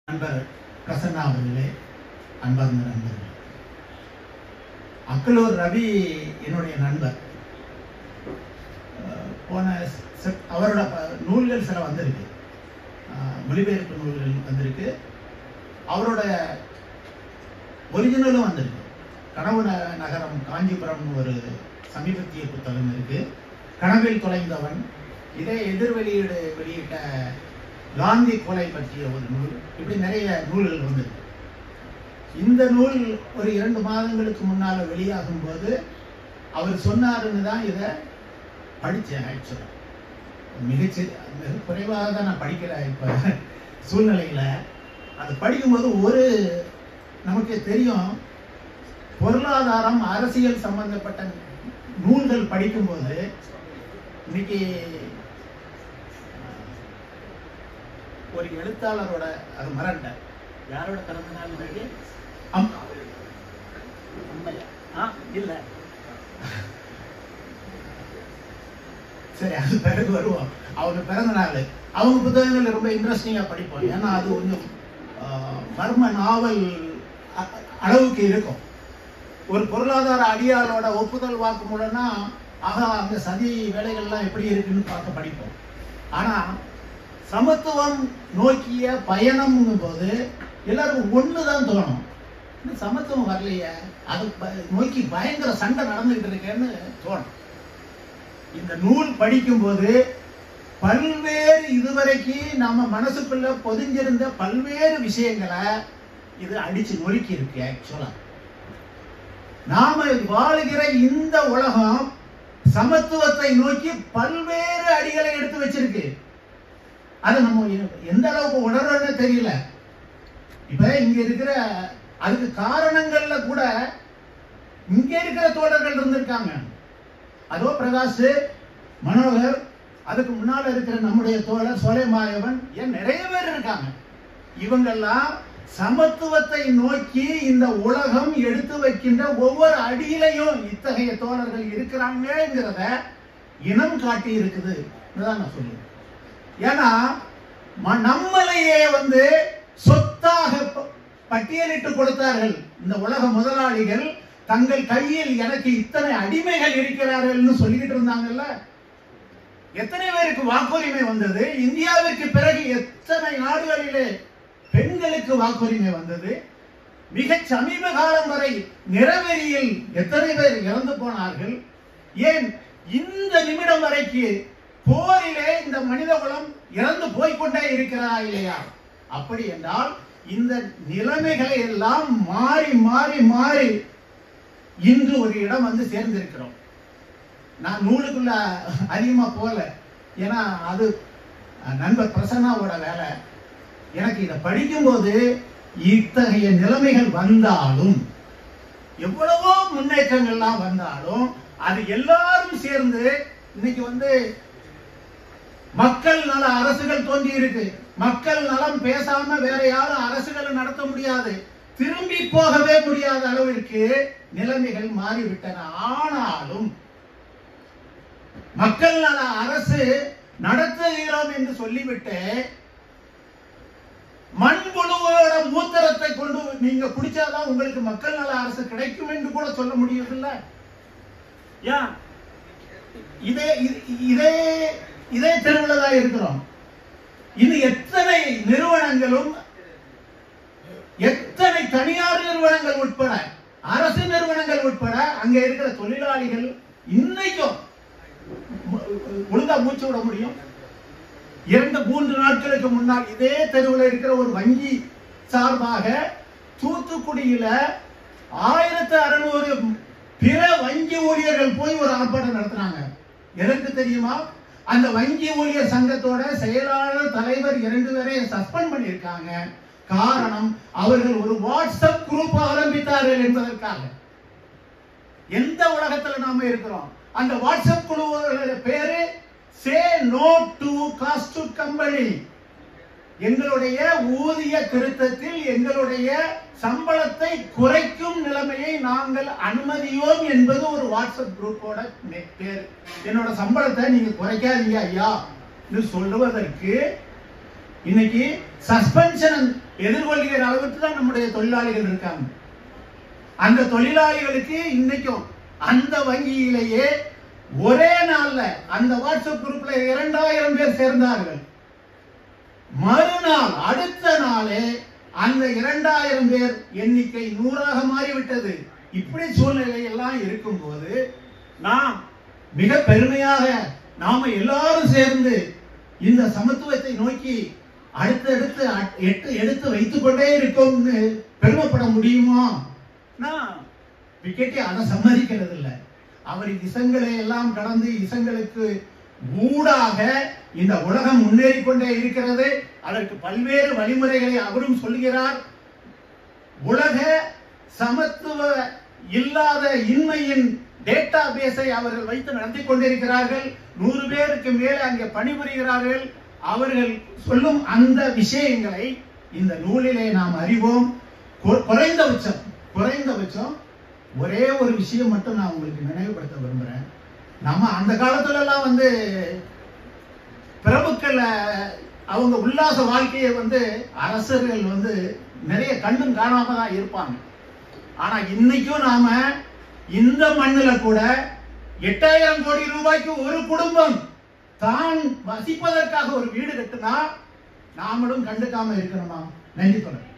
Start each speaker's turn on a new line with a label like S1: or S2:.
S1: நண்பர் பிரசன்னா அவர்களே, அன்பார்ந்த நண்பர்களே, அக்கலூர் ரவி என்னுடைய நண்பர். போன அவரோட நூல்கள் சில வந்திருக்கு, மொழிபெயர்ப்பு நூல்கள் வந்திருக்கு, அவரோட ஒரிஜினலும் வந்திருக்கு. கனவு நகரம் காஞ்சிபுரம் ஒரு சமீபத்திய புத்தகம் இருக்கு. கனவில் தொலைந்தவன், இதே எதிர் வெளியிட்ட காந்தி கொலை பற்றிய ஒரு நூல். இப்படி நிறைய நூல்கள் வந்திருக்கு. இந்த நூல் ஒரு 2 மாதங்களுக்கு முன்னால வெளியாகும் போது அவர் சொன்னாருன்னு தான் இதை படித்தேன். ஆக்சுவலாக மிக குறைவாக தான் நான் படிக்கிறேன் இப்போ சூழ்நிலையில். அது படிக்கும்போது நமக்கு தெரியும், பொருளாதாரம் அரசியல் சம்பந்தப்பட்ட நூல்கள் படிக்கும்போது இன்னைக்கு ஒரு எழுத்தாளரோட, அது மறண்ட யாரோட பிறந்த நாள் இன்னைக்கு? இல்ல சரி, அது பிறகு வருவோம். அவங்க பிறந்த நாள், அவங்க புத்தகங்கள் ரொம்ப இன்ட்ரெஸ்டிங்கா படிப்போம். ஏன்னா அது கொஞ்சம் மர்ம நாவல் அளவுக்கு இருக்கும். ஒரு பொருளாதார அடியாளோட ஒப்புதல் வாக்கு மூலம்னா அங்க சதி வேலைகள்லாம் எப்படி இருக்குன்னு பார்க்க படிப்போம். ஆனா சமத்துவம் நோக்கிய பயணம் போது எல்லாருக்கும் ஒண்ணுதான் தோணும், சமத்துவம் வரலையே, அது நோக்கி பயங்கர சண்டை நடந்துகிட்டு இருக்கேன்னு தோணும். இந்த நூல் படிக்கும் போது பல்வேறு இதுவரைக்கும் நம்ம மனசுக்குள்ள பொதிஞ்சிருந்த பல்வேறு விஷயங்களை இது அடிச்சு நொறுக்கி இருக்கு. ஆக்சுவலா நாம வாழுகிற இந்த உலகம் சமத்துவத்தை நோக்கி பல்வேறு அடிகளை எடுத்து வச்சிருக்கு. அது நம்ம எந்த அளவுக்கு உணர்றோன்னு தெரியல. இப்ப இங்க இருக்கிற அதுக்கு காரணங்கள்ல கூட இங்க இருக்கிற தோழர்கள் இருந்திருக்காங்க. அதோ பிரகாஷ், மனோகர், அதுக்கு முன்னால இருக்கிற நம்முடைய தோழர் சோலைமாயவன், ஏன் நிறைய பேர் இருக்காங்க. இவங்கெல்லாம் சமத்துவத்தை நோக்கி இந்த உலகம் எடுத்து வைக்கின்ற ஒவ்வொரு அடியிலையும் இத்தகைய தோழர்கள் இருக்கிறாங்கிறத இனம் காட்டி இருக்குது நான் சொல்லுவேன். ஏன்னா நம்மளையே சொத்தாக பட்டியலிட்டு கொடுத்தார்கள் இந்த உலக முதலாளிகள். தங்கள் கையில் எனக்கு இத்தனை அடிமைகள் இருக்கிறார்கள் சொல்லிக்கிட்டு இருந்தாங்கல்ல. எத்தனை பேருக்கு வாக்குரிமை வந்தது? இந்தியாவிற்கு பிறகு எத்தனை நாடுகளிலே பெண்களுக்கு வாக்குரிமை வந்தது? மிக சமீப காலம் வரை நிறவெறியில் எத்தனை பேர் இறந்து போனார்கள்? ஏன் இந்த நிமிடம் வரைக்கு போரிலே இந்த மனித குலம் இறந்து போய்கொண்டே இருக்கிறதா இல்லையா? அப்படி என்றால் இந்த நிலைமைகளை எல்லாம் மாறி மாறி மாறி இன்று ஒரு இடம் சேர்ந்திருக்கிறோம். நான் நூலுக்குள்ள அதிகமா போல, ஏன்னா அது நண்பர் பிரசன்னாவோட வேலை. எனக்கு இதை படிக்கும்போது இத்தகைய நிலைமைகள் வந்தாலும், எவ்வளவோ முன்னேற்றங்கள்லாம் வந்தாலும், அது எல்லாரும் சேர்ந்து இன்னைக்கு மக்கள் நல அரசுகள் தோன்றி இருக்கு. மக்கள் நலம் பேசாம வேற யாரும் அரசுகளை நடத்த முடியாது, திரும்பி போகவே முடியாத அளவிற்கு நிலைமைகள் மாறிவிட்டன. ஆனாலும் மக்கள் நல அரசு நடத்துகிறோம் என்று சொல்லிவிட்டு மண்புழுவோட மூத்திரத்தை கொண்டு நீங்க குடிச்சாதான் உங்களுக்கு மக்கள் நல அரசு கிடைக்கும் என்று கூட சொல்ல முடியவில்லை. ஏன் இதே தெருவில் தான் இருக்கிறோம். இது எத்தனை நிறுவனங்களும், எத்தனை தனியார் நிறுவனங்கள் உட்பட அரசு நிறுவனங்கள் உட்பட அங்க இருக்கிற தொழிலாளிகள் இன்னைக்கும் ஒழுங்கா மூச்சு விட முடியும்? 2-3 நாட்களுக்கு முன்னால் இதே தெருவில் இருக்கிற ஒரு வங்கி சார்பாக தூத்துக்குடியில 1600 பிற வங்கி ஊழியர்கள் போய் ஒரு ஆர்ப்பாட்டம் நடத்தினாங்க. எனக்கு தெரியுமா? அந்த வங்கி ஊழியர் சங்கத்தோட செயலாளர், தலைவர் 2 பேரை சஸ்பெண்ட் பண்ணியிருக்காங்க. காரணம், அவர்கள் ஒரு வாட்ஸ்அப் குரூப் ஆரம்பித்தார்கள் என்பதற்காக. எந்த உலகத்துல நாம இருக்கிறோம்? அந்த வாட்ஸ்அப் குழுவோட பேரு say no to cost company. எங்களுடைய ஊதிய திருத்தத்தில் எங்களுடைய சம்பளத்தை குறைக்கும் நிலைமையை நாங்கள் அனுமதியோம் என்பது ஒரு வாட்ஸ்அப் குரூப்போட பேரு. என்னோட சம்பளத்தை நீங்க குறைக்காதீங்க ஐயா சொல்லுவதற்கு இன்னைக்கு சஸ்பென்ஷன் எதிர்கொள்கிற அளவுக்கு தான் நம்முடைய தொழிலாளிகள் இருக்காங்க. அந்த தொழிலாளிகளுக்கு இன்னைக்கும் அந்த வங்கியிலேயே ஒரே நாள்ல அந்த வாட்ஸ்அப் குரூப்ல 2000 பேர் சேர்ந்தார்கள். மறுநாள் அடுத்த நாளே அந்த 2000 பேர் எண்ணிக்கை 100ஆக மாறிவிட்டது. இப்படி சூழ்நிலை எல்லாம் இருக்கும்போது நாம் மிக பெருமையாக நாம எல்லாரும் சேர்ந்து இந்த சமத்துவத்தை நோக்கி அடுத்தடுத்து எடுத்து வைத்துக் கொண்டே இருக்கோம்னு பெருமைப்பட முடியுமா? நான் விக்கெட்டே அதை சம்மதிக்கிறது இல்லை. அவர் இசங்களை எல்லாம் கடந்து இசங்களுக்கு ஊடாக இந்த உலகம் முன்னேறி கொண்டே இருக்கிறது. அதற்கு பல்வேறு வழிமுறைகளை அவரும் சொல்கிறார். உலக சமத்துவ இல்லாத இன்மையின் டேட்டா பேஸை அவர்கள் வைத்து நடத்தி கொண்டிருக்கிறார்கள். 100 பேருக்கு மேலே அங்கே பணிபுரிகிறார்கள். அவர்கள் சொல்லும் அந்த விஷயங்களை இந்த நூலிலே நாம் அறிவோம். குறைந்தபட்சம் ஒரே ஒரு விஷயம் மட்டும் நான் உங்களுக்கு நினைவுபடுத்த விரும்புறேன். நம்ம அந்த காலத்துல எல்லாம் பிரபுக்கள் அவங்க உல்லாச வாழ்க்கையை அரசர்கள் நிறைய கண்டும் காணாம தான் இருப்பாங்க. ஆனா இன்னைக்கும் நாம இந்த மண்ணுல கூட 8000 கோடி ரூபாய்க்கு ஒரு குடும்பம் தான் வசிப்பதற்காக ஒரு வீடு கட்டுனா நாமளும் கண்டுக்காம இருக்கணுமா? நன்றி தொடர்.